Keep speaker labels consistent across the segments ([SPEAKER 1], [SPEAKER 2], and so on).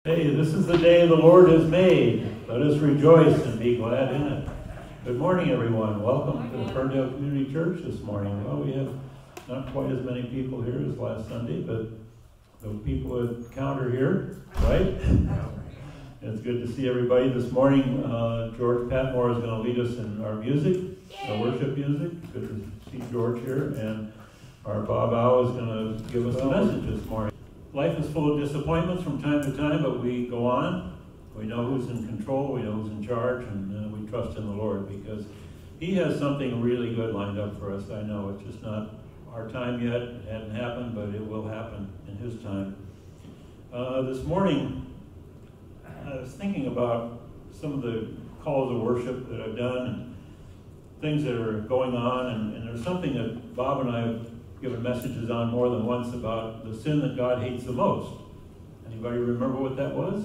[SPEAKER 1] Hey, this is the day the Lord has made. Let us rejoice and be glad in it. Good morning, everyone. Welcome to the Ferndale Community Church this morning. Well, we have not quite as many people here as last Sunday, but the people that count are here, right? It's good to see everybody this morning. George Patmore is going to lead us in our music, our worship music. Good to see George here. And our Bob Au is going to give us a message this morning. Life is full of disappointments from time to time, but we go on. We know who's in control, we know who's in charge, and we trust in the Lord because He has something really good lined up for us. I know it's just not our time yet. It hadn't happened, but it will happen in His time. This morning, I was thinking about some of the calls of worship that I've done and things that are going on, and there's something that Bob and I have given messages on more than once about the sin that God hates the most. Anybody remember what that was?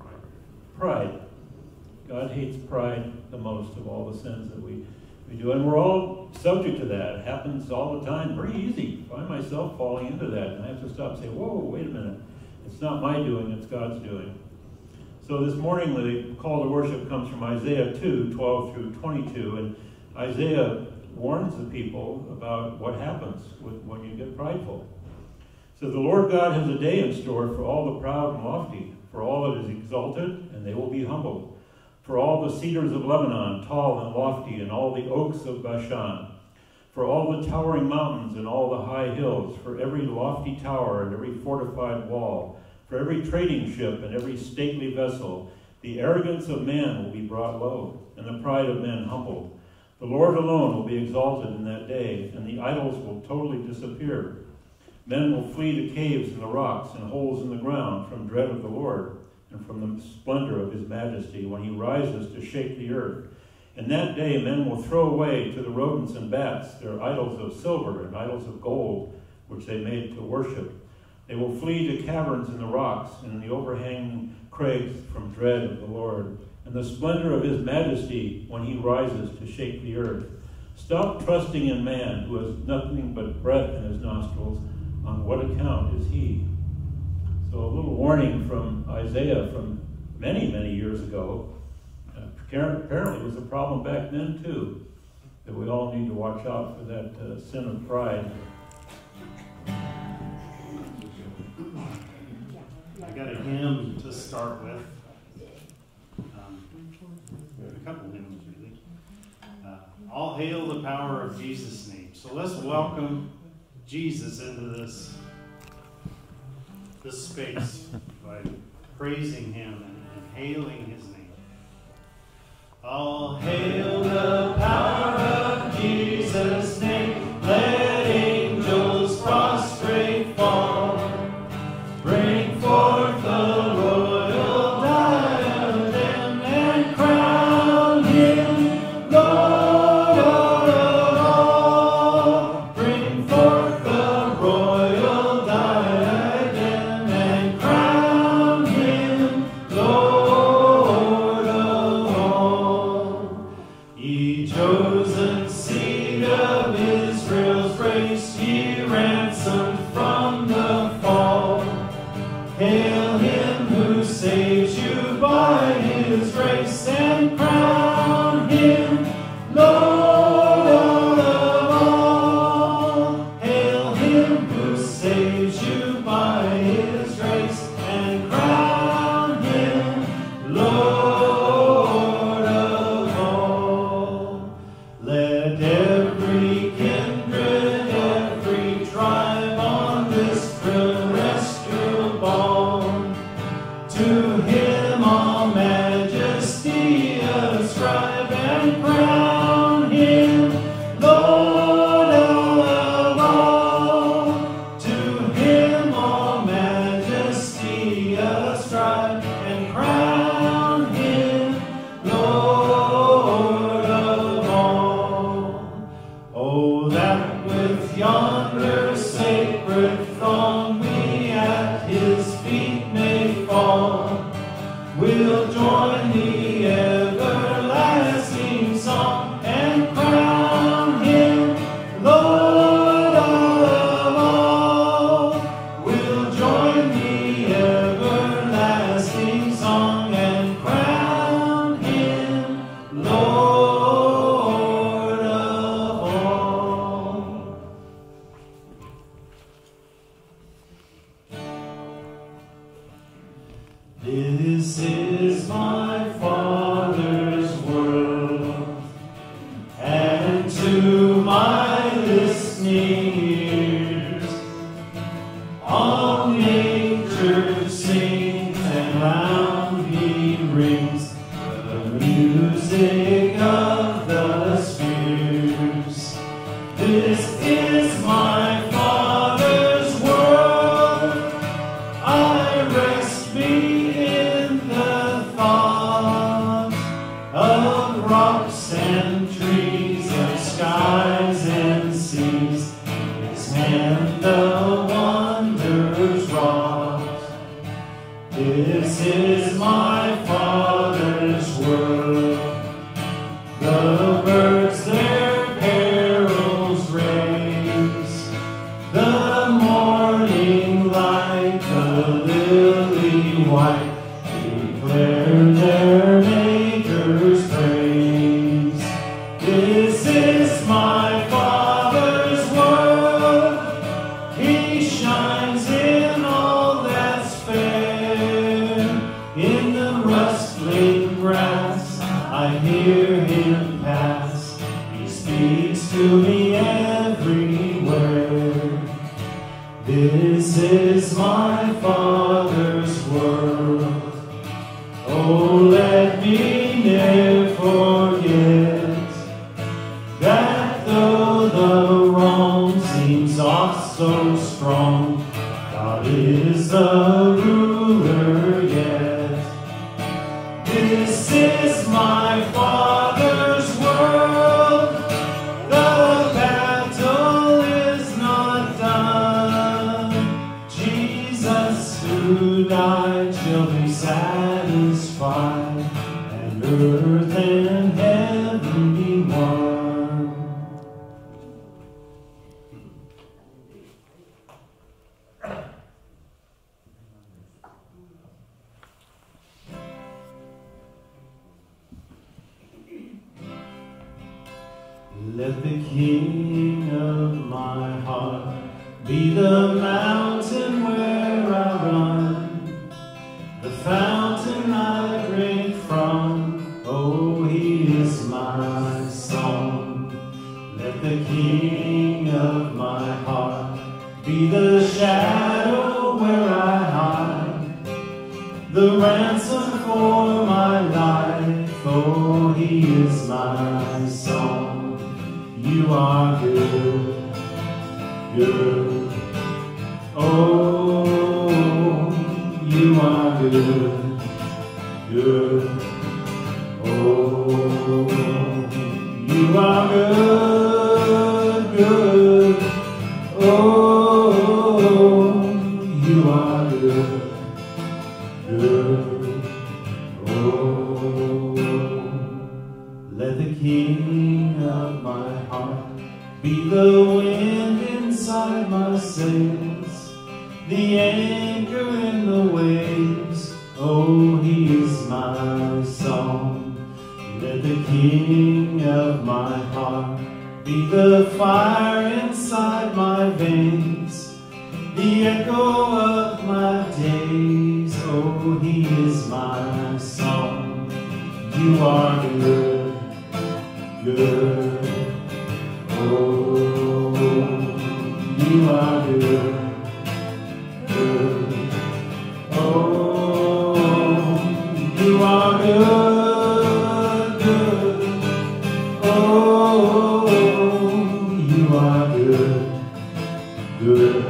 [SPEAKER 1] Pride. God hates pride the most of all the sins that we do. And we're all subject to that. It happens all the time. Very easy. I find myself falling into that. And I have to stop and say, whoa, wait a minute. It's not my doing, it's God's doing. So this morning, the call to worship comes from Isaiah 2:12 through 22. And Isaiah warns the people about what happens when you get prideful. So the Lord God has a day in store for all the proud and lofty, for all that is exalted, and they will be humbled, for all the cedars of Lebanon, tall and lofty, and all the oaks of Bashan, for all the towering mountains and all the high hills, for every lofty tower and every fortified wall, for every trading ship and every stately vessel. The arrogance of man will be brought low, and the pride of men humbled. The Lord alone will be exalted in that day, and the idols will totally disappear. Men will flee to caves in the rocks and holes in the ground from dread of the Lord and from the splendor of His majesty when He rises to shake the earth. In that day men will throw away to the rodents and bats their idols of silver and idols of gold, which they made to worship. They will flee to caverns in the rocks and in the overhanging crags from dread of the Lord and the splendor of His majesty when He rises to shake the earth. Stop trusting in man who has nothing but breath in his nostrils. On what account is He? So a little warning from Isaiah from many, many years ago. Apparently it was a problem back then too, that we all need to watch out for that sin of pride.
[SPEAKER 2] I got a hymn to start with. A couple hymns really. All hail the power of Jesus' name. So let's welcome Jesus into this space by praising Him and hailing His name. All hail the power of Jesus' name. Let angels prostrate fall. Bring forth the royal diadem and crown Him Lord of all. Bring forth the royal diadem and crown Him Lord of all. Ye chosen seed of Israel's race, ye ransomed from the fall. Hail Him who saves you by His grace and crown Him Lord of all. Hail Him who saves you by His grace and crown Him Lord of all. Let every kindred, every tribe on this terrestrial ball to Him all majesty ascribe and crown Him Lord of all. To Him all majesty ascribe and crown Him Lord of all. Oh, that with yonder sacred throng we at His feet may fall. We'll join the everlasting song and crown Him Lord of all. We'll join the everlasting
[SPEAKER 3] This is my Father's world, and to my listening ears, all nature sings and round me rings the music of the spheres. This is my Father's world. I rest me in the thought of rocks and trees, of skies and seas, His hand the wonders wrought. This is my Father's world. The birds their carols raise, the morning light, the lily white, declare their Maker's praise. This is my Father's world. He shines in all that's fair. In the rustling grass I hear Him pass. He speaks to me everywhere. This is my Father's world. Oh, let me never forget that though the wrong seems oft so strong, God is the ruler yet. This is my Father's world. The battle is not done. Jesus who died shall be satisfied, and earth and heaven be one. Let the King of my heart be the mountain where I run, the fountain I drink from. Oh, He is my song. Let the King of my heart be the shadow where I hide, the ransom for my life. Oh, He is my song. You are good, good. Oh, you are good, good. Oh, you are good, good. Oh, you are good, good. Oh, let the King of my heart be the wind inside my sails, the anchor in the waves. Oh, He is my song. Let the King of my heart be the fire inside my veins, the echo of my days. Oh, He is my song. You are good, good. Oh, you are good, good. Oh, you are good, good. Oh, you are good, good.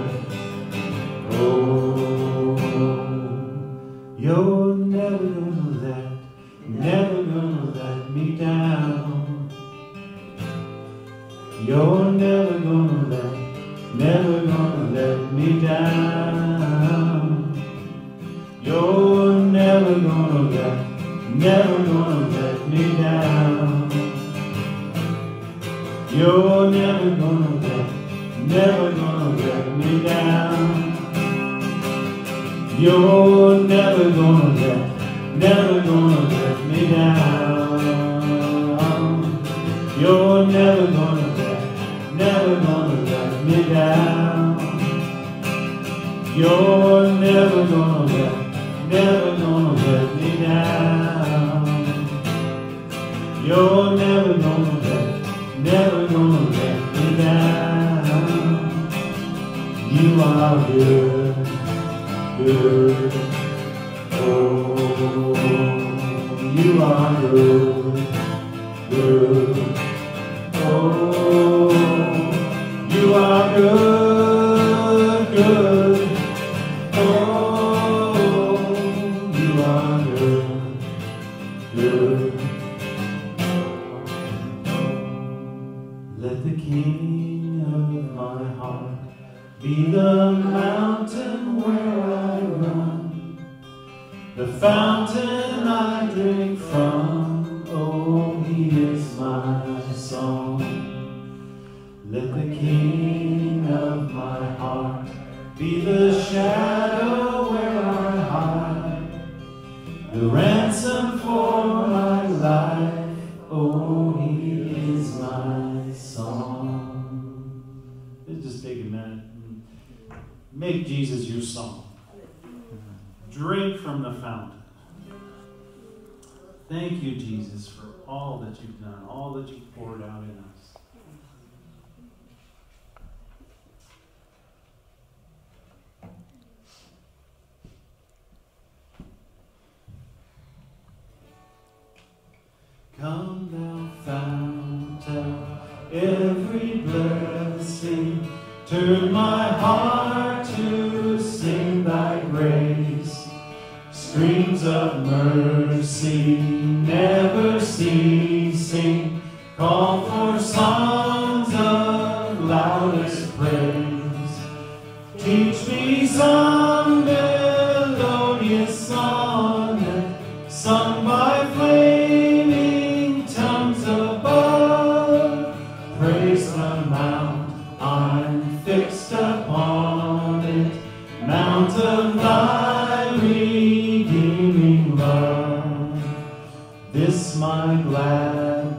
[SPEAKER 3] Oh, you're never gonna let me down. You're never gonna let me down. You're never gonna let me down. You're never gonna let me down. You're never gonna let me down. You're never gonna let me down. You're never gonna never gonna let me down. You're never gonna let me down. You are good, good. Oh, you are good, good. Oh, you are good, good. Oh, you are good, good. Let the King of my heart be the mountain where I run, the fountain I drink from. Oh, he is my song. Let the King of my heart be the shadow where I hide, the ransom for my life. Oh, he is my song. Let's just take a minute and make Jesus your song. Drink from the fountain. Thank you, Jesus, for all that you've done, all that you've poured out in us. Come thou fount of every blessing, turn my heart to sing thy grace. Streams of mercy never ceasing, call for songs of loudest praise. Teach me some melodious sonnet sung by flaming tongues above. Praise the mount I'm fixed upon it, mount of thy redeeming love. This my glad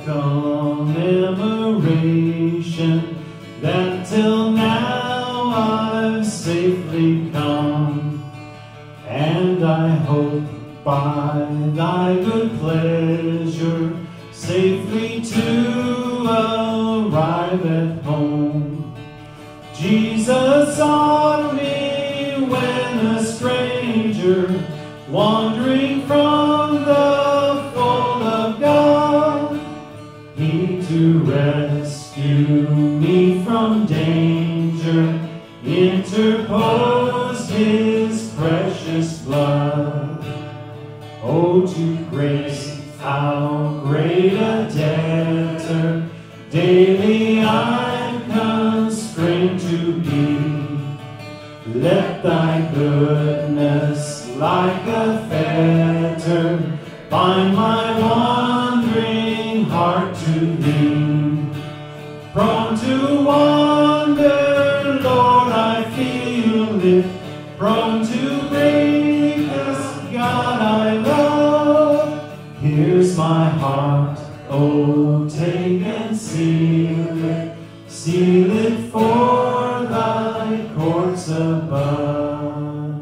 [SPEAKER 3] commemoration, that till now I've safely come, and I hope by thy good pleasure safely to arrive at home. Jesus sought me when a stranger, wandering from the fold of God. He to rescue me from danger interposed his precious blood. Oh, to grace how great a debtor daily I'm constrained to be. Let thy goodness like a fetter bind my wandering heart to thee. Prone to wander, Lord, I feel it, prone to break this God I love. Here's my heart, oh, take and seal it for thy courts above.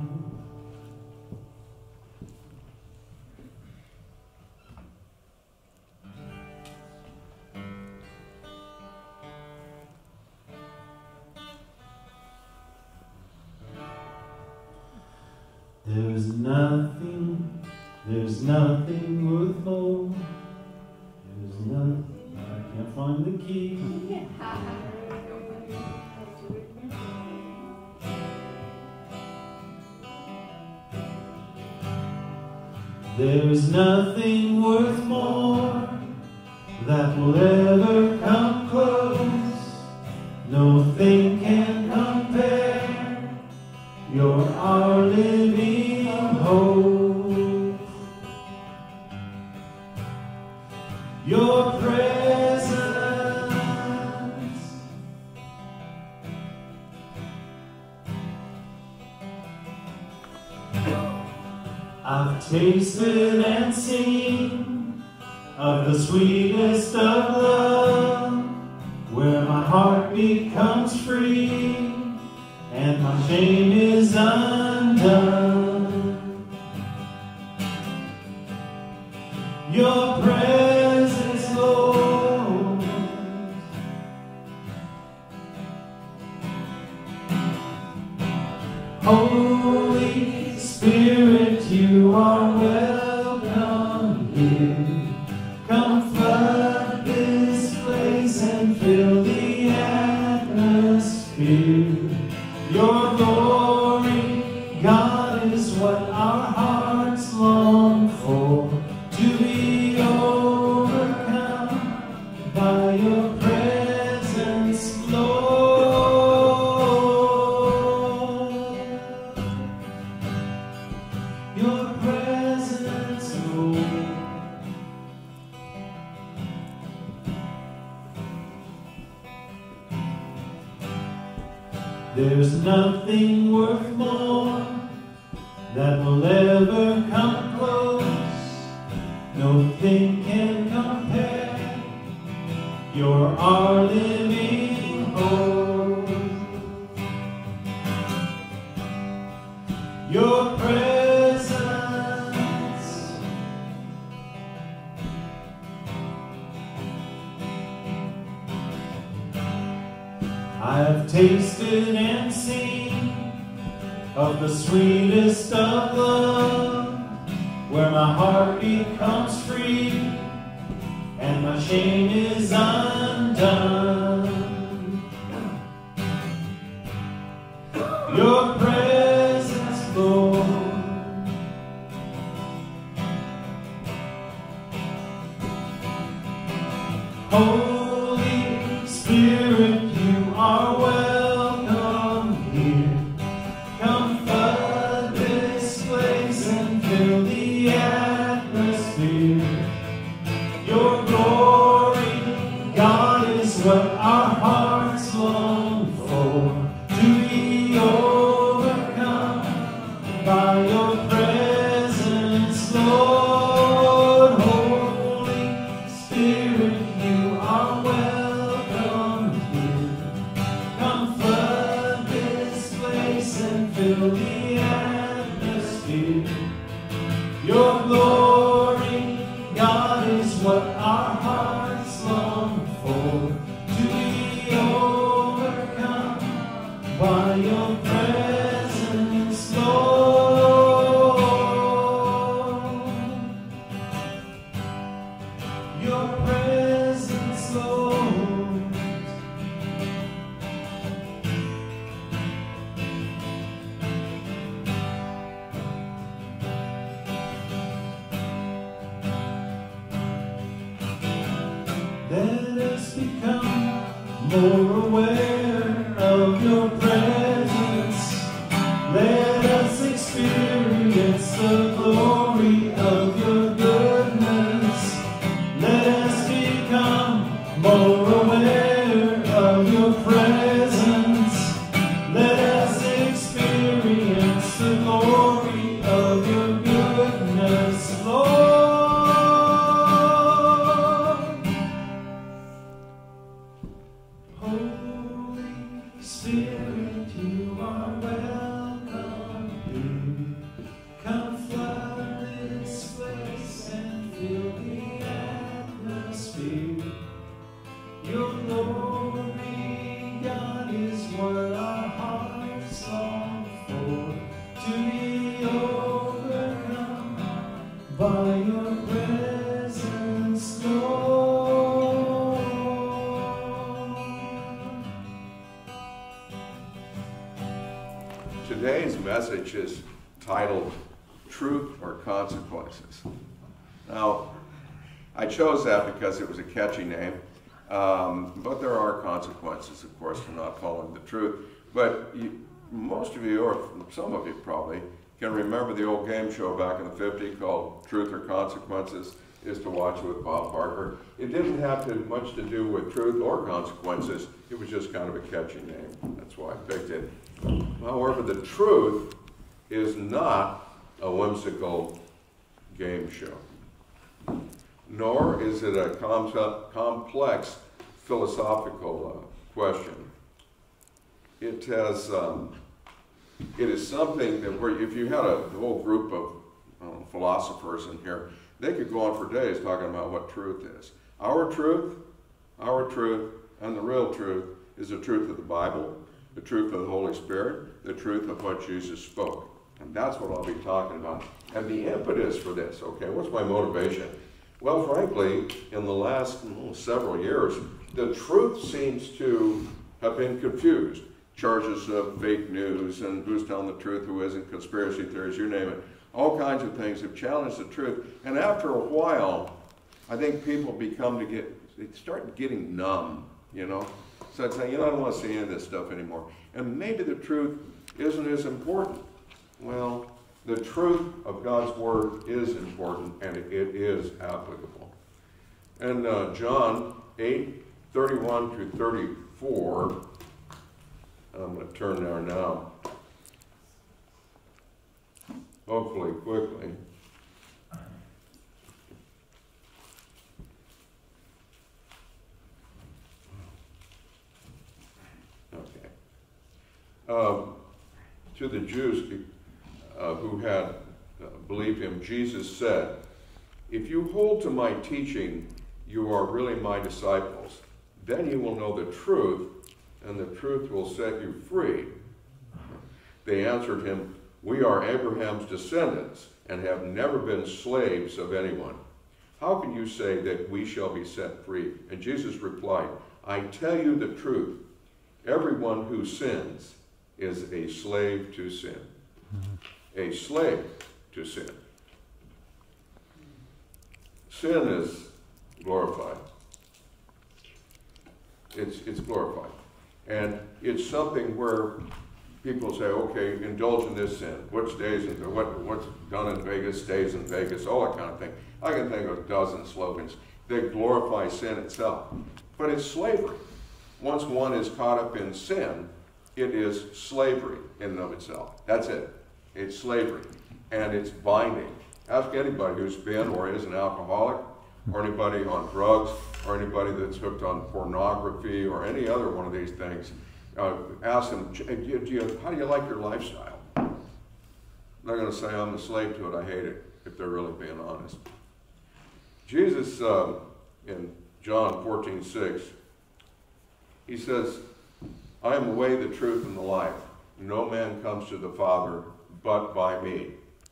[SPEAKER 3] There's nothing worth more. There's nothing, I can't find the key. There's nothing worth more that will ever come close. No thing can compare. You're our living hope. Your presence I've tasted and seen of the sweetest of love, where my heart becomes free and my shame is undone. Holy Spirit, you are welcome here. Come flood this place and fill the atmosphere. Your glory, God, is what our hearts long for, to be overcome by your presence, Lord. Your presence, Lord. There's nothing worth more that will ever come close. Nothing can compare. You're our living hope. Your presence, I've tasted and seen of the sweetest of love, where my heart becomes free and my chain is undone. Your presence, Lord. Holy Spirit, you are welcome here. Come flood this place and fill the atmosphere. Your glory, God, is what our hearts long for, to be overcome by your presence, Lord. Holy Spirit, you are welcome here. Come flood this place and fill the atmosphere. Your glory, God, is what our hearts long for, to be overcome by your presence, Lord. Your presence, Lord. Let us become more aware of your presence. Let us experience the glory of your goodness. Let us become more aware of your presence. Let us experience the glory of your goodness, Lord. Holy Spirit, you are welcome here. Come flood this place and fill the atmosphere. Your glory, God, is what our hearts long for, to be overcome by your presence, Lord.
[SPEAKER 4] Today's message is titled Truth or Consequences. Now, I chose that because it was a catchy name, but there are consequences, of course, for not following the truth. But most of you, or some of you probably, can remember the old game show back in the 50s called Truth or Consequences. Used to watch it with Bob Barker. It didn't have much to do with truth or consequences. It was just kind of a catchy name. That's why I picked it. However, the truth is not a whimsical game show, nor is it a complex philosophical question. It has, it is something that where if you had a whole group of philosophers in here, they could go on for days talking about what truth is. Our truth, and the real truth is the truth of the Bible, the truth of the Holy Spirit, the truth of what Jesus spoke. And that's what I'll be talking about. And the impetus for this, okay, what's my motivation? Well, frankly, in the last several years, the truth seems to have been confused. Charges of fake news and who's telling the truth, who isn't, conspiracy theories, you name it. All kinds of things have challenged the truth. And after a while, I think people they start getting numb, you know. So I'd say, I don't want to see any of this stuff anymore. And maybe the truth isn't as important. Well, the truth of God's Word is important, and it is applicable. And John 8:31 through 34, I'm going to turn there now, hopefully quickly. Okay. To the Jews who had believed him, Jesus said, "If you hold to my teaching, you are really my disciples. Then you will know the truth, and the truth will set you free." They answered him, "We are Abraham's descendants and have never been slaves of anyone. How can you say that we shall be set free?" And Jesus replied, "I tell you the truth. Everyone who sins is a slave to sin." A slave to sin. Sin is glorified. It's glorified. And it's something where people say, okay, indulge in this sin. What stays in, what's done in Vegas stays in Vegas, all that kind of thing. I can think of a dozen slogans that glorify sin itself. But it's slavery. Once one is caught up in sin, it is slavery in and of itself. That's it. It's slavery. And it's binding. Ask anybody who's been or is an alcoholic, or anybody on drugs, or anybody that's hooked on pornography, or any other one of these things. Ask them, how do you like your lifestyle? They're going to say, I'm a slave to it, I hate it, if they're really being honest. Jesus, in John 14:6, he says, "I am the way, the truth, and the life. No man comes to the Father but by me."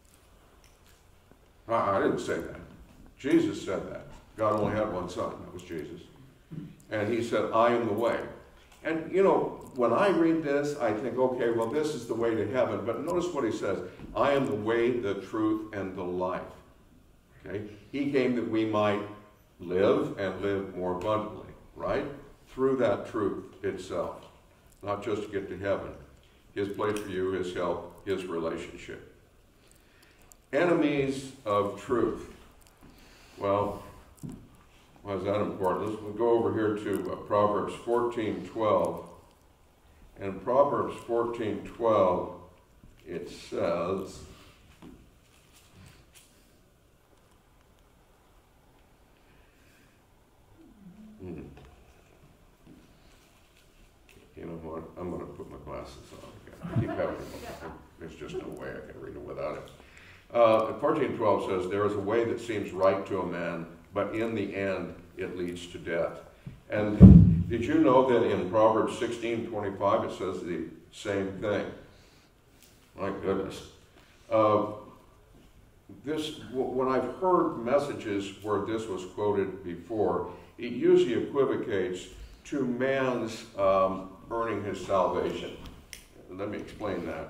[SPEAKER 4] I didn't say that. Jesus said that. God only had one son, that was Jesus. And he said, "I am the way." And when I read this, I think, okay, well, this is the way to heaven. But notice what he says, "I am the way, the truth, and the life." Okay? He came that we might live and live more abundantly, right? Through that truth itself. Not just to get to heaven. His place for you, his help, his relationship. Enemies of truth. Well, why is that important? Let's go over here to Proverbs 14:12. And Proverbs 14:12, it says, you know what? I'm going to put my glasses on again. I keep having them. There's just no way I can read it without it. 14:12 says, "There is a way that seems right to a man, but in the end it leads to death." And did you know that in Proverbs 16:25 it says the same thing? My goodness. When I've heard messages where this was quoted before, it usually equivocates to man's earning his salvation. Let me explain that.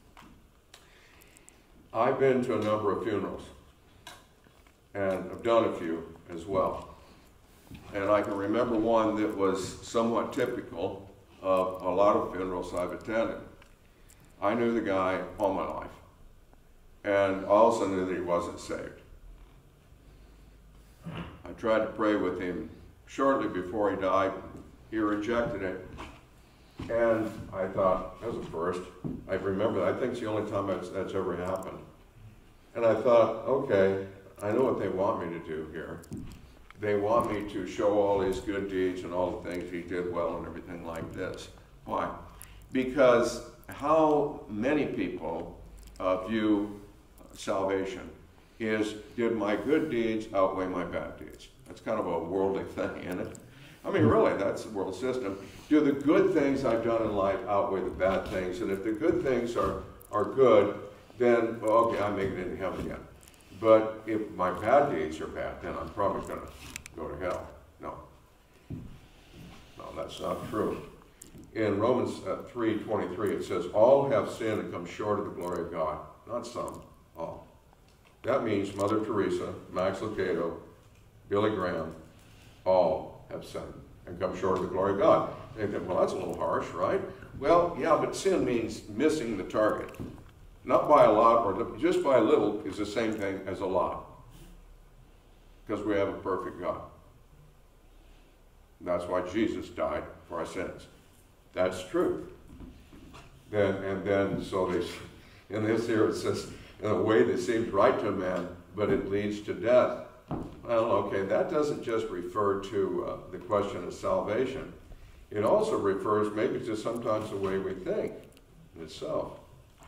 [SPEAKER 4] I've been to a number of funerals, and I've done a few as well. And I can remember one that was somewhat typical of a lot of funerals I've attended. I knew the guy all my life, and also knew that he wasn't saved. I tried to pray with him shortly before he died. He rejected it. And I thought, that was a first. I remember that. I think it's the only time that's ever happened. And I thought, okay, I know what they want me to do here. They want me to show all his good deeds and all the things he did well and everything like this. Why? Because how many people view salvation is, did my good deeds outweigh my bad deeds? That's kind of a worldly thing, isn't it? I mean, really, that's the world system. Do the good things I've done in life outweigh the bad things? And if the good things are good, then, well, okay, I make it into heaven again. But if my bad deeds are bad, then I'm probably going to go to hell. No. No, that's not true. In Romans 3:23, it says, all have sinned and come short of the glory of God. Not some, all. That means Mother Teresa, Max Lucado, Billy Graham, all have sinned and come short of the glory of God. And you think, well, that's a little harsh, right? Well, yeah, but sin means missing the target. Not by a lot, or just by a little is the same thing as a lot. Because we have a perfect God. And that's why Jesus died for our sins. That's truth. In this here it says, in a way that seems right to a man, but it leads to death. Well, okay, that doesn't just refer to the question of salvation. It also refers maybe to sometimes the way we think itself.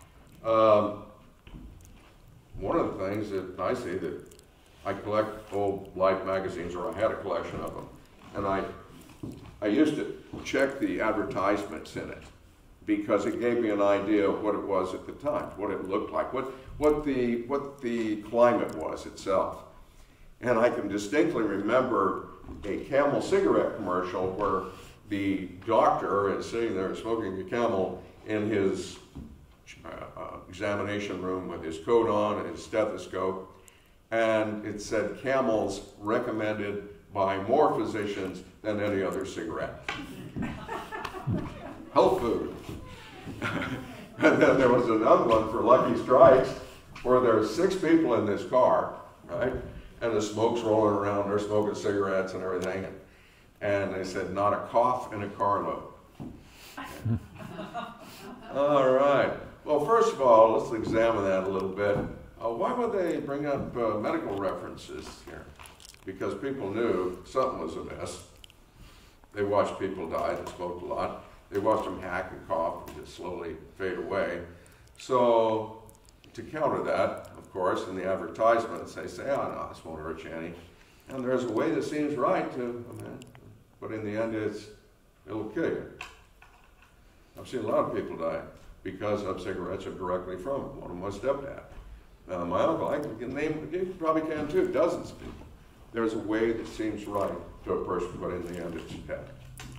[SPEAKER 4] One of the things that I see that I collect old Life magazines, or I had a collection of them, and I used to check the advertisements in it because it gave me an idea of what it was at the time, what it looked like, what the climate was itself. And I can distinctly remember a Camel cigarette commercial where the doctor is sitting there smoking a Camel in his examination room with his coat on and his stethoscope, and it said Camels recommended by more physicians than any other cigarette. Health food. And then there was another one for Lucky Strikes where there's 6 people in this car, right? And the smoke's rolling around, they're smoking cigarettes and everything. And they said, not a cough in a carload. All right. Well, first of all, let's examine that a little bit. Why would they bring up medical references here? Because people knew something was amiss. They watched people die that smoked a lot. They watched them hack and cough and just slowly fade away. So to counter that, of course, in the advertisements, they say, oh, no, this won't hurt you any. And there's a way that seems right to, but in the end, it'll kill you. I've seen a lot of people die because of cigarettes or directly from it. One of them was stepdad. My uncle, I can name, you probably can too, dozens of people. There's a way that seems right to a person, but in the end, it's death.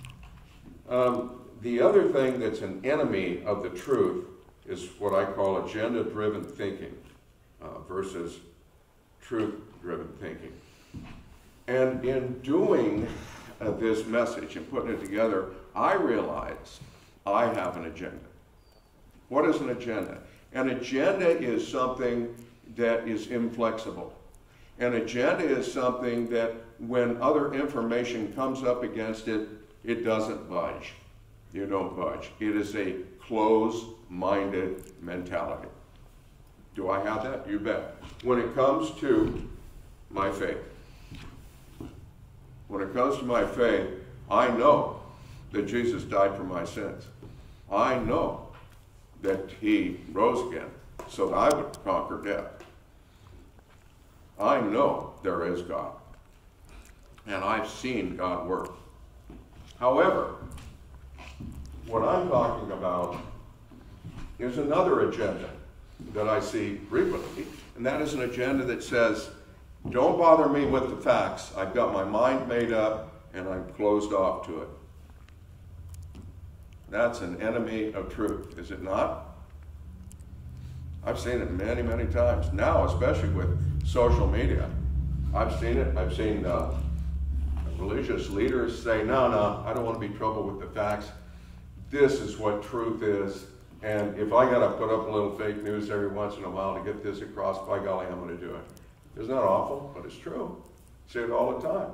[SPEAKER 4] The other thing that's an enemy of the truth is what I call agenda-driven thinking versus truth-driven thinking. And in doing this message and putting it together, I realized I have an agenda. What is an agenda? An agenda is something that is inflexible. An agenda is something that when other information comes up against it, it doesn't budge. You don't budge. It is a closed-minded mentality. Do I have that? You bet. When it comes to my faith, I know that Jesus died for my sins. I know that he rose again so that I would conquer death. I know there is God, and I've seen God work. However, what I'm talking about is another agenda that I see frequently, and that is an agenda that says, don't bother me with the facts. I've got my mind made up, and I'm closed off to it. That's an enemy of truth, is it not? I've seen it many, many times. Now, especially with social media, I've seen it. I've seen religious leaders say, no, I don't want to be troubled with the facts. This is what truth is. And if I got to put up a little fake news every once in a while to get this across, by golly, I'm going to do it. Isn't that awful? But it's true. I see it all the time.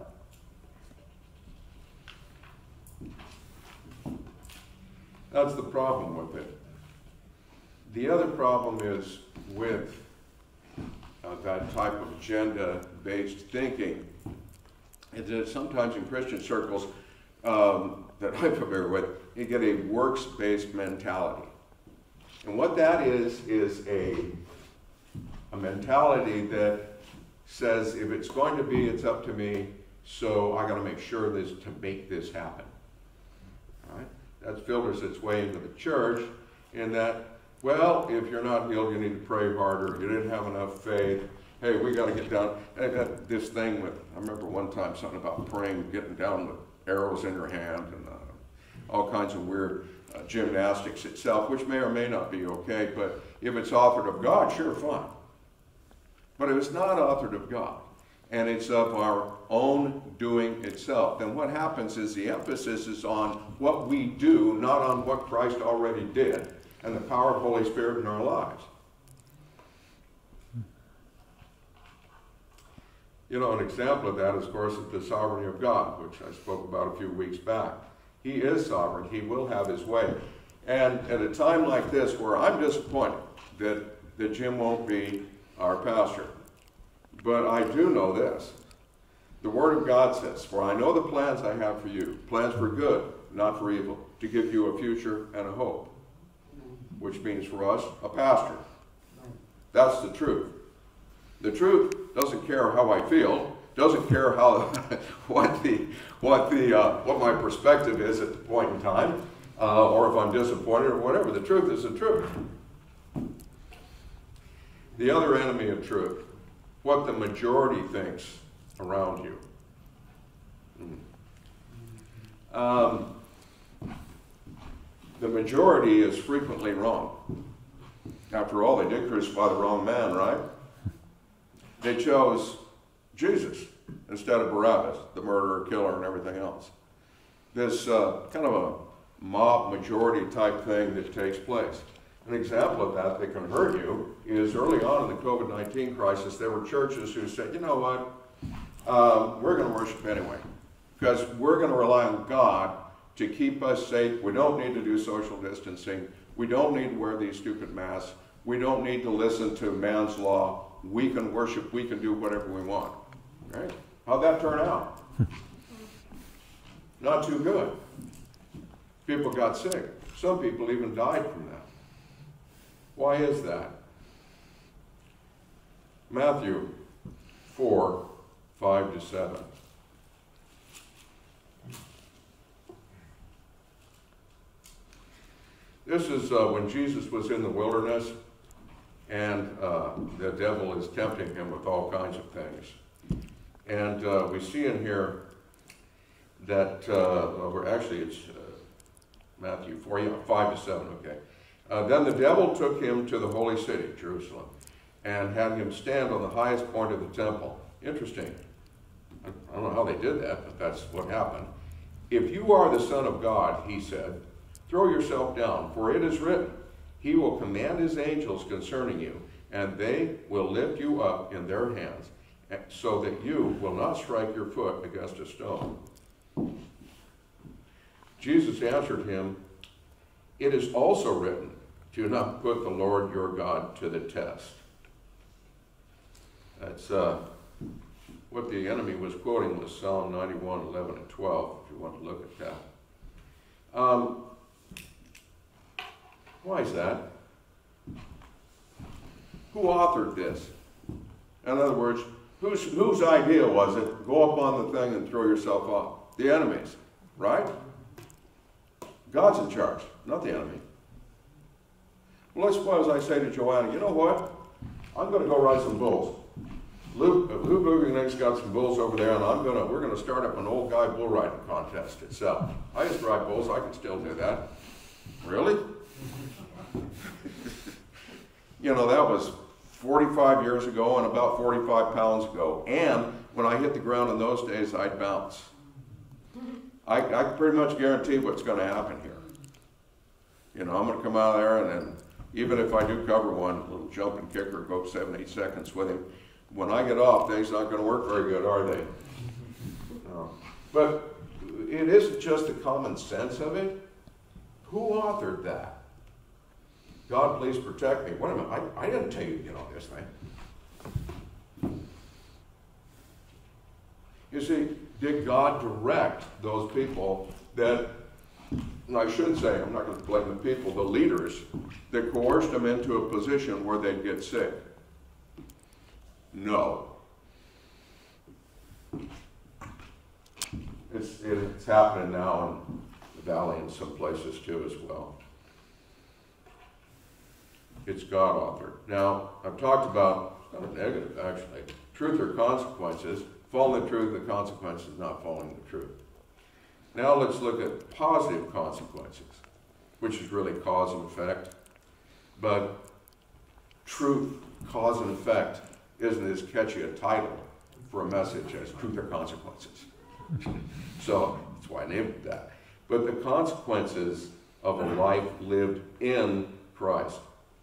[SPEAKER 4] That's the problem with it. The other problem is with that type of agenda-based thinking, is that sometimes in Christian circles that I'm familiar with, you get a works-based mentality. And what that is a mentality that says, if it's going to be, it's up to me. so I got to make sure this to make this happen. All right? That filters its way into the church in that, well, if you're not healed, you need to pray harder. You didn't have enough faith. Hey, we got to get down. And I got this thing with, I remember one time something about praying, getting down with arrows in your hand and all kinds of weird gymnastics itself, which may or may not be okay, but if it's authored of God, sure, fine. But if it's not authored of God, and it's of our own doing itself, then what happens is the emphasis is on what we do, not on what Christ already did, and the power of the Holy Spirit in our lives. You know, an example of that, of course, is the sovereignty of God, which I spoke about a few weeks back. He is sovereign. He will have his way. And at a time like this, where I'm disappointed that Jim won't be our pastor, but I do know this. The Word of God says, "For I know the plans I have for you, plans for good, not for evil, to give you a future and a hope," which means for us, a pastor. That's the truth. The truth doesn't care how I feel, doesn't care how what my perspective is at the point in time, or if I'm disappointed or whatever. The truth is the truth. The other enemy of truth, what the majority thinks around you. The majority is frequently wrong. After all, they did crucify the wrong man, right? They chose Jesus instead of Barabbas, the murderer, killer, and everything else. This kind of a mob majority type thing that takes place. An example of that can hurt you is early on in the COVID-19 crisis, there were churches who said, you know what, we're going to worship anyway, because we're going to rely on God to keep us safe. We don't need to do social distancing. We don't need to wear these stupid masks. We don't need to listen to man's law. We can worship, we can do whatever we want. Right? How'd that turn out? Not too good. People got sick. Some people even died from that. Why is that? Matthew 4, 5 to 7. This is when Jesus was in the wilderness, and the devil is tempting him with all kinds of things. And we see in here that, actually it's Matthew 4, 5 to 7, okay. Then the devil took him to the holy city, Jerusalem, and had him stand on the highest point of the temple. Interesting. I don't know how they did that, but that's what happened. "If you are the Son of God," he said, "throw yourself down, for it is written, He will command His angels concerning you, and they will lift you up in their hands, so that you will not strike your foot against a stone." Jesus answered him, "It is also written, do not put the Lord your God to the test." That's what the enemy was quoting was Psalm 91, 11, and 12, if you want to look at that. Why is that? Who authored this? In other words, whose idea was it? Go up on the thing and throw yourself off. The enemy's, right? God's in charge, not the enemy. Well, let's suppose I say to Joanna, you know what? I'm going to go ride some bulls. Lou Boogernick's got some bulls over there, and we're going to start up an old guy bull riding contest itself. I used to ride bulls. I can still do that. Really? You know, that was 45 years ago and about 45 pounds ago. And when I hit the ground in those days, I'd bounce. I can pretty much guarantee what's going to happen here. You know, I'm going to come out of there, and then even if I do cover one, a little jump and kick or go 7-8 seconds with him, when I get off, things not going to work very good, are they? No. But it isn't just the common sense of it. Who authored that? God, please protect me. Wait a minute, I didn't tell you to get on this thing. You see, did God direct those people that, and I should say, I'm not going to blame the people, the leaders, that coerced them into a position where they'd get sick? No. It's happening now in the valley in some places too as well. It's God-authored. Now, I've talked about, it's not a negative actually, truth or consequences. Following the truth, the consequence is not following the truth. Now let's look at positive consequences, which is really cause and effect. But truth, cause and effect isn't as catchy a title for a message as truth or consequences. So that's why I named it that. But the consequences of a life lived in Christ.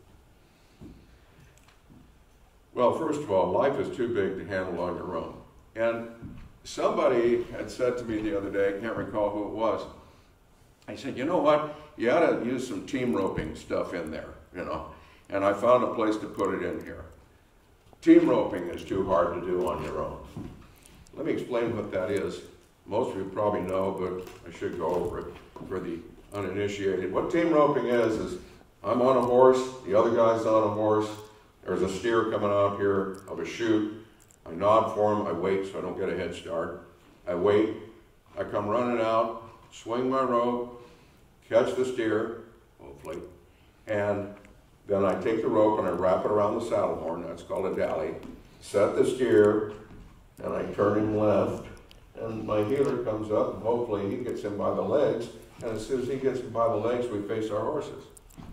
[SPEAKER 4] Well, first of all, life is too big to handle on your own. And somebody had said to me the other day, I can't recall who it was, I said, you know what, you ought to use some team roping stuff in there, you know. And I found a place to put it in here. Team roping is too hard to do on your own. Let me explain what that is. Most of you probably know, but I should go over it for the uninitiated. What team roping is I'm on a horse, the other guy's on a horse, there's a steer coming out here of a chute. I nod for him, I wait so I don't get a head start. I wait, I come running out, swing my rope, catch the steer, hopefully, and then I take the rope and I wrap it around the saddle horn, that's called a dally, set the steer, and I turn him left, and my healer comes up, and hopefully he gets him by the legs, and as soon as he gets him by the legs, we face our horses.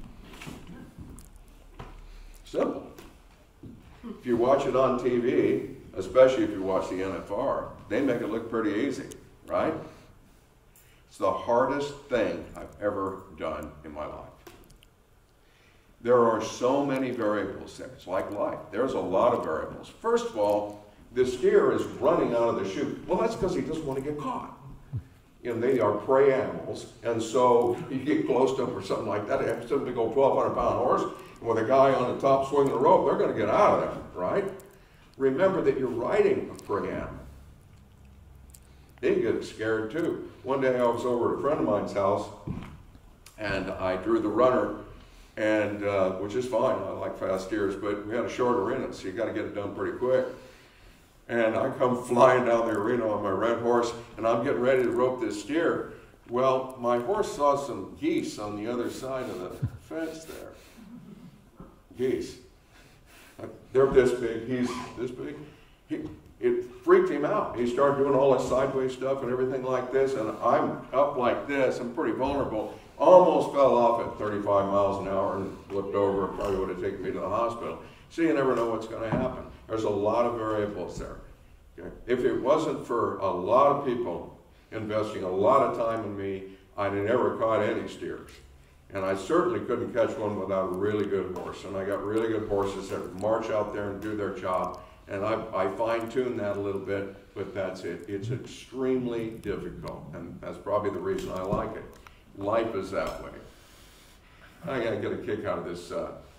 [SPEAKER 4] Simple. If you watch it on TV, especially if you watch the NFR, they make it look pretty easy, right? It's the hardest thing I've ever done in my life. There are so many variables there. It's like life. There's a lot of variables. First of all, the steer is running out of the chute. Well, that's because he doesn't want to get caught. You know, they are prey animals, and so you get close to them or something like that. If it's a big old 1,200-pound horse, and with a guy on the top swinging the rope, they're going to get out of there, right? Remember that you're riding a prey animal. They get scared too. One day I was over at a friend of mine's house, and I drew the runner, and which is fine. I like fast steers, but we had a short arena, so you got to get it done pretty quick. And I come flying down the arena on my red horse, and I'm getting ready to rope this steer. Well, my horse saw some geese on the other side of the fence there. Geese. They're this big, he's this big. It freaked him out. He started doing all this sideways stuff and everything like this, and I'm up like this, I'm pretty vulnerable. Almost fell off at 35 miles an hour and flipped over. Probably would have taken me to the hospital. So you never know what's going to happen. There's a lot of variables there. Okay? If it wasn't for a lot of people investing a lot of time in me, I'd have never caught any steers. And I certainly couldn't catch one without a really good horse. And I got really good horses that march out there and do their job. And I fine-tune that a little bit, but that's it. It's extremely difficult, and that's probably the reason I like it. Life is that way. I gotta get a kick out of this,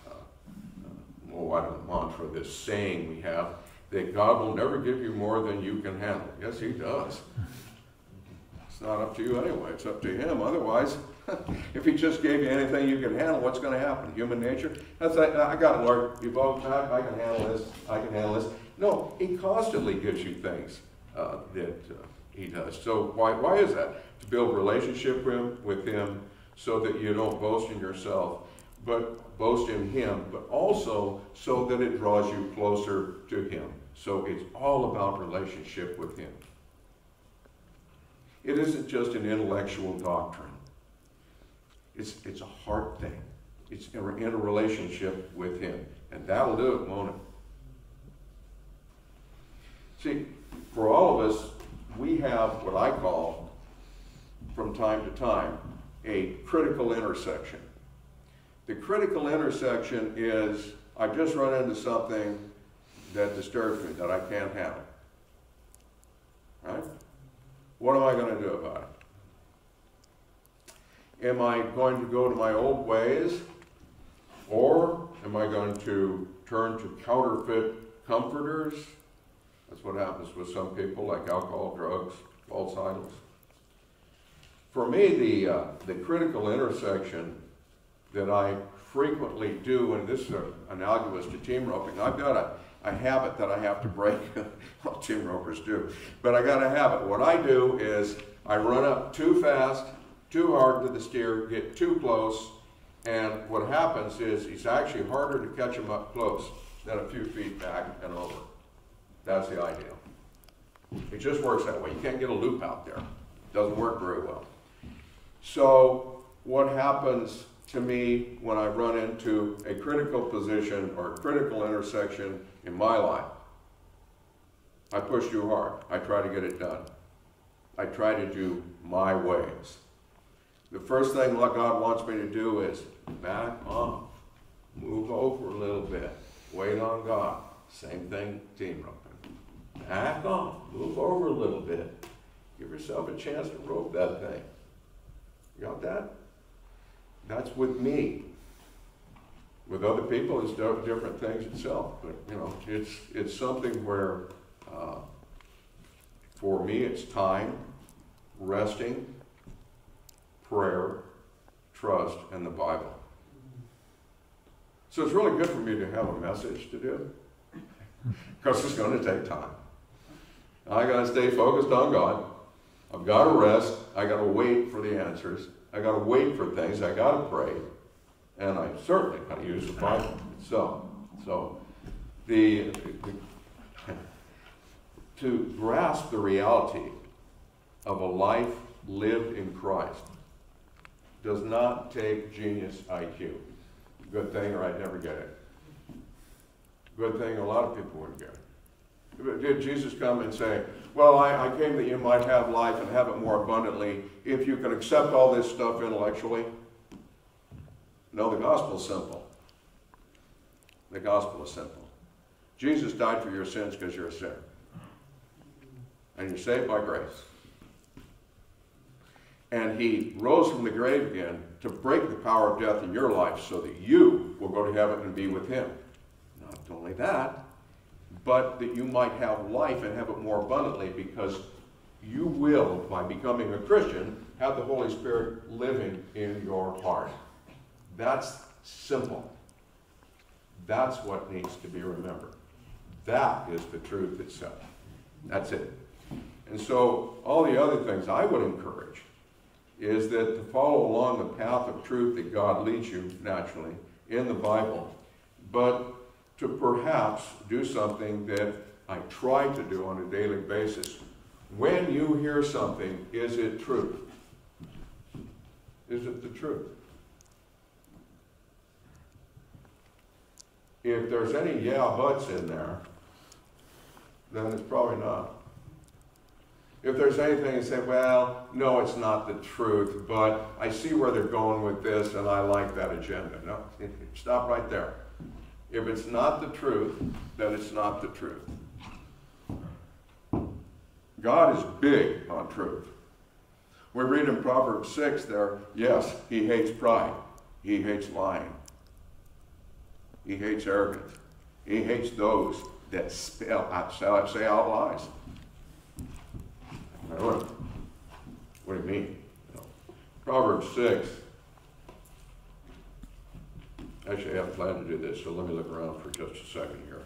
[SPEAKER 4] mantra, this saying we have, that God will never give you more than you can handle. Yes, He does. It's not up to you anyway, it's up to Him. Otherwise, if He just gave you anything you can handle, what's going to happen? Human nature? That's like, I got it, Lord. You both, I can handle this, I can handle this. No, He constantly gives you things that He does. So why is that? To build relationship with Him so that you don't boast in yourself, but boast in Him, but also so that it draws you closer to Him. So it's all about relationship with Him. It isn't just an intellectual doctrine. It's a heart thing. It's in a relationship with Him. And that'll do it, won't it? See, for all of us, we have what I call, from time to time, a critical intersection. The critical intersection is, I've just run into something that disturbs me, that I can't handle. Right? What am I going to do about it? Am I going to go to my old ways, or am I going to turn to counterfeit comforters? That's what happens with some people, like alcohol, drugs, false idols. For me, the critical intersection that I frequently do, and this is analogous to team roping, I've got a habit that I have to break. Well, team ropers do, but I got a habit. What I do is I run up too fast, too hard to the steer, get too close, and what happens is it's actually harder to catch him up close than a few feet back and over. That's the ideal. It just works that way. You can't get a loop out there. It doesn't work very well. So what happens to me when I run into a critical position or a critical intersection in my life? I push too hard. I try to get it done. I try to do my ways. The first thing God wants me to do is back off, move over a little bit, wait on God. Same thing, team roping. Back off, move over a little bit. Give yourself a chance to rope that thing. You got that? That's with me. With other people, it's different things itself. But, you know, it's something where, for me, it's time, resting, prayer, trust, and the Bible. So it's really good for me to have a message to do, because it's going to take time. I got to stay focused on God. I've got to rest. I got to wait for the answers. I got to wait for things. I got to pray, and I certainly got to use the Bible. So to grasp the reality of a life lived in Christ does not take genius IQ. Good thing, or I'd never get it. Good thing, a lot of people wouldn't get it. Did Jesus come and say, well, I came that you might have life and have it more abundantly if you can accept all this stuff intellectually? No, the gospel is simple. The gospel is simple. Jesus died for your sins because you're a sinner. And you're saved by grace. And he rose from the grave again to break the power of death in your life so that you will go to heaven and be with him. Not only that, but that you might have life and have it more abundantly, because you will, by becoming a Christian, have the Holy Spirit living in your heart. That's simple. That's what needs to be remembered. That is the truth itself. That's it. And so all the other things I would encourage is that to follow along the path of truth that God leads you naturally in the Bible, but to perhaps do something that I try to do on a daily basis. When you hear something, is it truth? Is it the truth? If there's any yeah buts in there, then it's probably not. If there's anything you say, well, no, it's not the truth, but I see where they're going with this and I like that agenda. No, stop right there. If it's not the truth, then it's not the truth. God is big on truth. We read in Proverbs 6 there, yes, he hates pride. He hates lying. He hates arrogance. He hates those that say out lies. What do you mean? Proverbs 6. Actually, I have planned to do this, so let me look around for just a second here.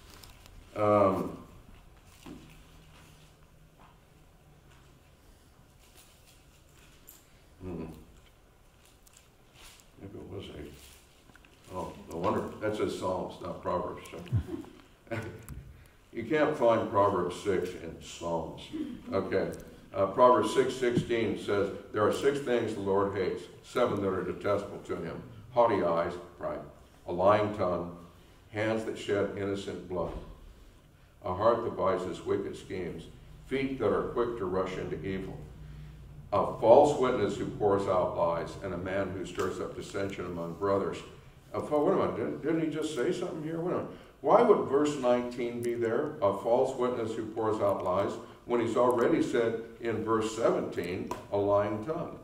[SPEAKER 4] Maybe it was 8. Oh, no wonder. That says Psalms, not Proverbs. So. You can't find Proverbs 6 in Psalms. Okay. Proverbs 6:16 says, there are 6 things the Lord hates, 7 that are detestable to him. Haughty eyes, pride, a lying tongue, hands that shed innocent blood, a heart that devises wicked schemes, feet that are quick to rush into evil, a false witness who pours out lies, and a man who stirs up dissension among brothers. Wait a minute, didn't he just say something here? Wait a minute. Why would verse 19 be there, a false witness who pours out lies, when he's already said in verse 17, a lying tongue?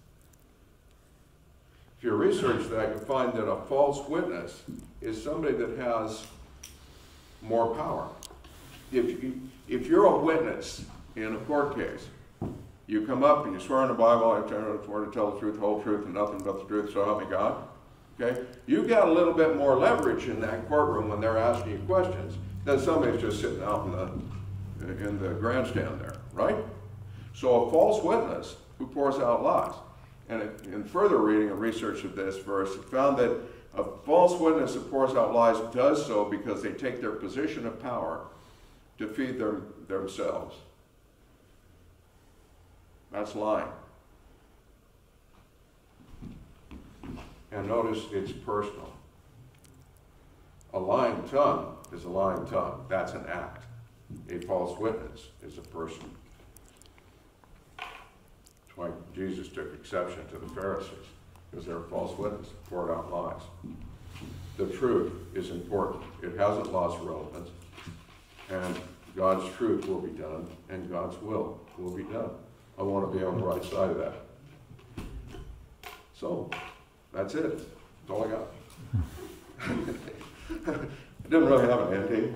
[SPEAKER 4] If you research that, you find that a false witness is somebody that has more power. If you're a witness in a court case, you come up and you swear in the Bible, I swear to tell the truth, the whole truth, and nothing but the truth, so help me God. Okay? You got a little bit more leverage in that courtroom when they're asking you questions than somebody's just sitting out in the grandstand there, right? So a false witness who pours out lies. And in further reading and research of this verse, it found that a false witness who pours out lies does so because they take their position of power to feed themselves. That's lying. And notice it's personal. A lying tongue is a lying tongue. That's an act. A false witness is a person. That's why Jesus took exception to the Pharisees, because they're false witnesses, poured out lies. The truth is important. It hasn't lost relevance. And God's truth will be done, and God's will be done. I want to be on the right side of that. So, that's it. That's all I got. I didn't really have an ending,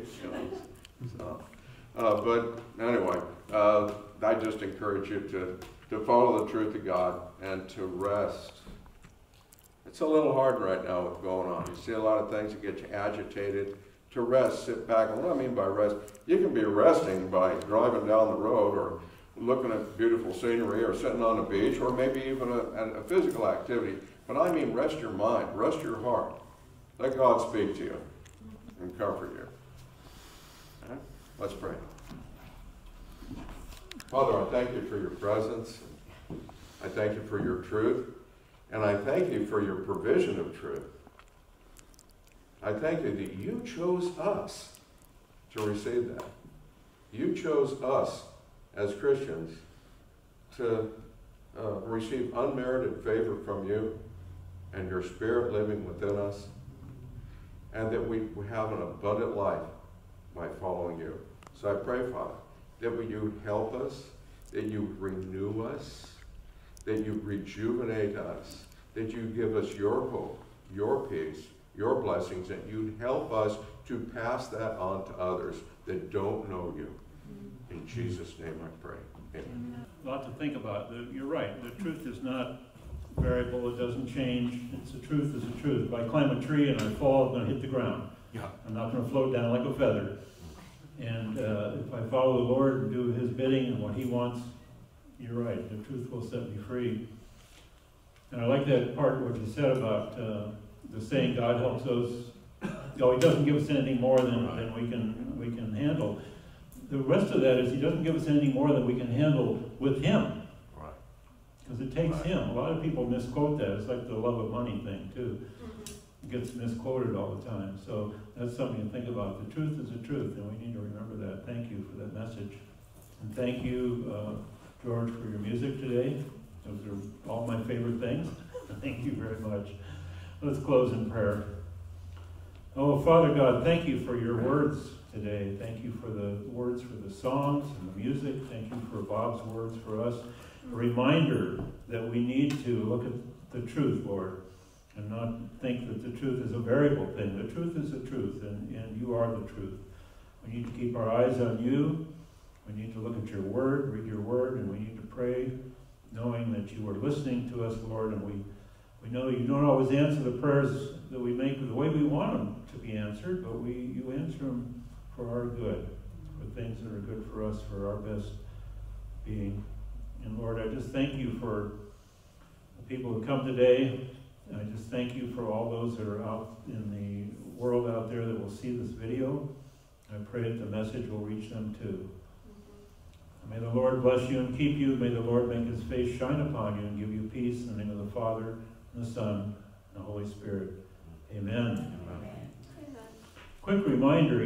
[SPEAKER 4] but anyway, I just encourage you to follow the truth of God and to rest. It's a little hard right now what's going on. You see a lot of things that get you agitated. To rest, sit back. And what I mean by rest, you can be resting by driving down the road or looking at beautiful scenery or sitting on the beach or maybe even a physical activity. But I mean rest your mind, rest your heart. Let God speak to you and comfort you. Okay? Let's pray. Father, I thank you for your presence. I thank you for your truth. And I thank you for your provision of truth. I thank you that you chose us to receive that. You chose us as Christians to receive unmerited favor from you and your Spirit living within us, and that we have an abundant life by following you. So I pray, Father, that you help us, that you renew us, that you rejuvenate us, that you give us your hope, your peace, your blessings, and you'd help us to pass that on to others that don't know you. In Jesus' name I pray. Amen.
[SPEAKER 1] A lot to think about. You're right. The truth is not variable. It doesn't change. It's the truth is the truth. If I climb a tree and I fall, I'm going to hit the ground.
[SPEAKER 2] Yeah.
[SPEAKER 1] I'm not going to float down like a feather. And if I follow the Lord and do his bidding and what he wants, you're right. The truth will set me free. And I like that part what you said about the saying God helps us. He doesn't give us anything more than we can handle. The rest of that is he doesn't give us anything more than we can handle with him.
[SPEAKER 4] Right.
[SPEAKER 1] Because it takes him. A lot of people misquote that. It's like the love of money thing, too. It gets misquoted all the time. So that's something to think about. The truth is the truth, and we need to remember that. Thank you for that message. And thank you, George, for your music today. Those are all my favorite things. Thank you very much. Let's close in prayer. Oh, Father God, thank you for your words today. Thank you for the words for the songs and the music. Thank you for Bob's words for us. A reminder that we need to look at the truth, Lord, and not think that the truth is a variable thing. The truth is the truth, and you are the truth. We need to keep our eyes on you. We need to look at your word, read your word, and we need to pray, knowing that you are listening to us, Lord, and we know you don't always answer the prayers that we make the way we want them to be answered, but you answer them for our good, for things that are good for us, for our best being. And Lord, I just thank you for the people who come today. I just thank you for all those that are out in the world out there that will see this video. I pray that the message will reach them too. May the Lord bless you and keep you. May the Lord make his face shine upon you and give you peace in the name of the Father, and the Son, and the Holy Spirit. Amen. Amen. Quick reminder,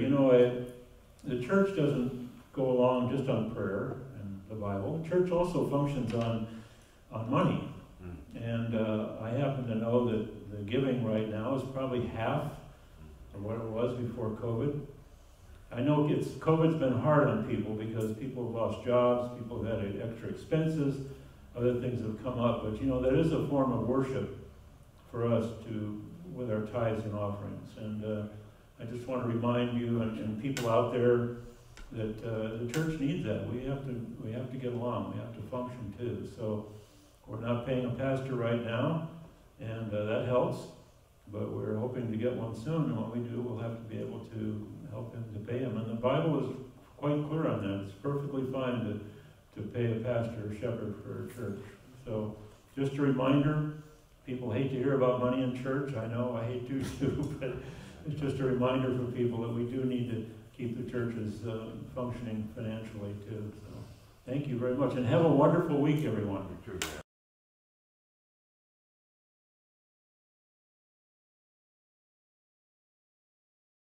[SPEAKER 1] the church doesn't go along just on prayer and the Bible. The church also functions on money. And I happen to know that the giving right now is probably half of what it was before COVID. I know COVID's been hard on people because people have lost jobs, people have had extra expenses, other things have come up. But that is a form of worship for us with our tithes and offerings. And I just want to remind you and people out there that the church needs that. We have to get along. We have to function too. So we're not paying a pastor right now, and that helps. But we're hoping to get one soon. And when we do, we'll have to be able to help him to pay him. And the Bible is quite clear on that. It's perfectly fine to to pay a pastor or shepherd for a church. So just a reminder, people hate to hear about money in church. I know, I hate to too, but it's just a reminder for people that we do need to keep the churches functioning financially too. So thank you very much, and have a wonderful week, everyone.